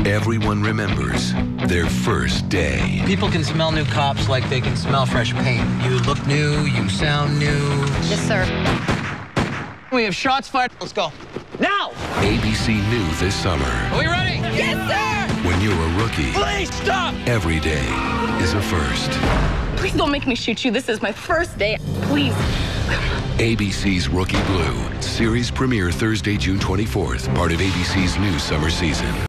Everyone remembers their first day. People can smell new cops like they can smell fresh paint. You look new, you sound new. Yes, sir. We have shots fired. Let's go. Now! ABC knew this summer. Are we ready? Yes, sir! When you're a rookie, Please stop! every day is a first. Please don't make me shoot you. This is my first day. Please. ABC's Rookie Blue. Series premiere Thursday, June 24th. Part of ABC's new summer season.